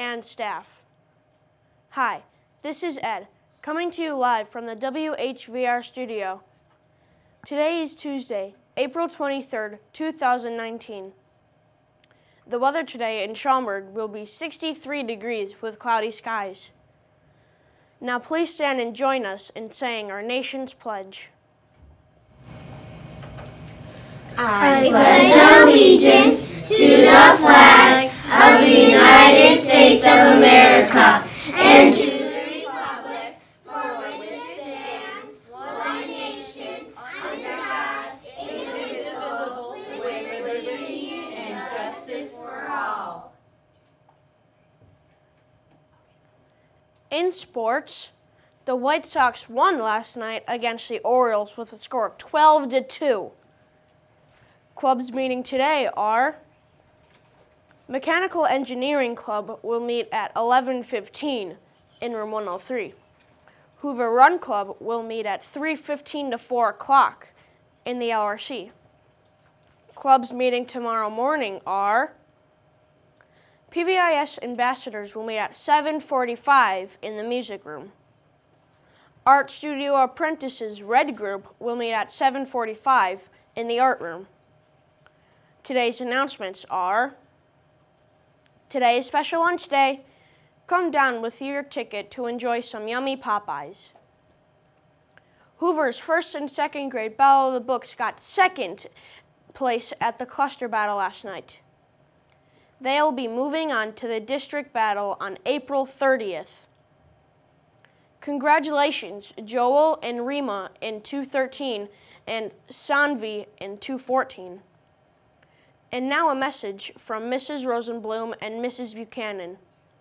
and staff. Hi, this is Ed, coming to you live from the WHVR studio. Today is Tuesday, April 23rd, 2019. The weather today in Schaumburg will be 63 degrees with cloudy skies. Now please stand and join us in saying our nation's pledge. I pledge allegiance to the flag of the United States of America and to the republic for which it stands, one nation, under God, indivisible, with liberty and justice for all. In sports, the White Sox won last night against the Orioles with a score of 12-2. Clubs meeting today are Mechanical Engineering Club will meet at 11:15 in room 103. Hoover Run Club will meet at 3:15 to 4 o'clock in the LRC. Clubs meeting tomorrow morning are PVIS Ambassadors will meet at 7:45 in the music room. Art Studio Apprentices Red Group will meet at 7:45 in the art room. Today's announcements are, today is Special Lunch Day. Come down with your ticket to enjoy some yummy Popeyes. Hoover's first and second grade Battle of the Books got second place at the cluster battle last night. They'll be moving on to the district battle on April 30th. Congratulations, Joel and Rima in 213 and Sanvi in 214. And now a message from Mrs. Rosenblum and Mrs. Buchanan.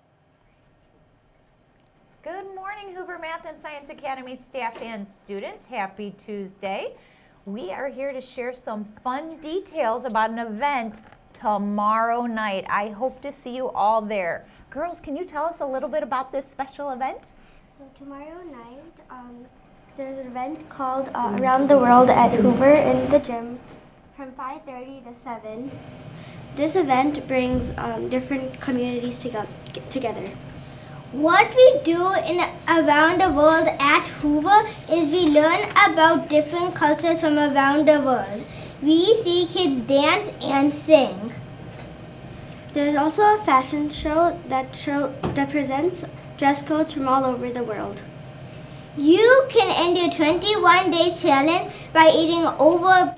Good morning, Hoover Math and Science Academy staff and students. Happy Tuesday. We are here to share some fun details about an event tomorrow night. I hope to see you all there. Girls, can you tell us a little bit about this special event? So tomorrow night, there's an event called Around the World at Hoover in the gym from 5:30 to 7. This event brings different communities together. What we do in Around the World at Hoover is we learn about different cultures from around the world. We see kids dance and sing. There's also a fashion show that presents dress codes from all over the world. You can end your 21-day challenge by eating over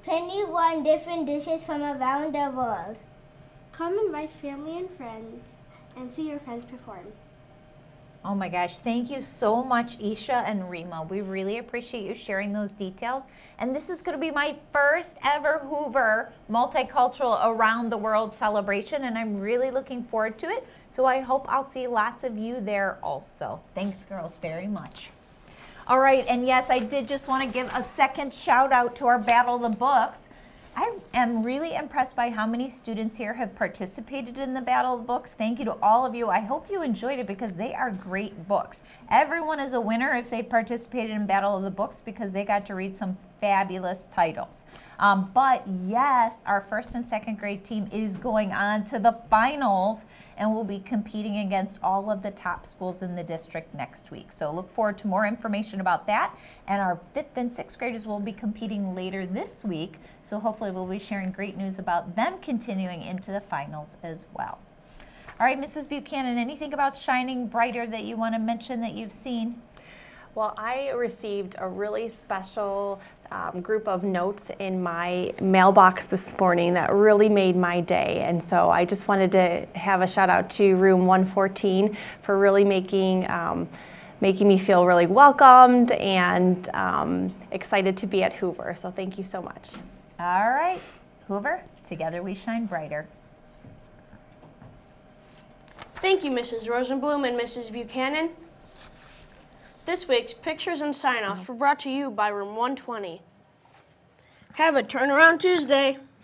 21 different dishes from around the world. Come invite family and friends and see your friends perform. Oh my gosh, thank you so much, Isha and Rima. We really appreciate you sharing those details. And this is going to be my first ever Hoover Multicultural Around the World celebration, and I'm really looking forward to it. So I hope I'll see lots of you there also. Thanks, girls, very much. All right, and yes, I did just want to give a second shout out to our Battle of the Books. I am really impressed by how many students here have participated in the Battle of the Books. Thank you to all of you. I hope you enjoyed it because they are great books. Everyone is a winner if they participated in Battle of the Books because they got to read some fabulous titles. But yes, our first and second grade team is going on to the finals and will be competing against all of the top schools in the district next week. So look forward to more information about that. And our 5th and 6th graders will be competing later this week. So hopefully we'll be sharing great news about them continuing into the finals as well. All right, Mrs. Buchanan, anything about Shining Brighter that you want to mention that you've seen? Well, I received a really special group of notes in my mailbox this morning that really made my day. And so I just wanted to have a shout out to room 114 for really making me feel really welcomed and excited to be at Hoover. So thank you so much. All right, Hoover, together we shine brighter. Thank you, Mrs. Rosenblum and Mrs. Buchanan. This week's Pictures and Sign-Offs were brought to you by Room 120. Have a Turnaround Tuesday.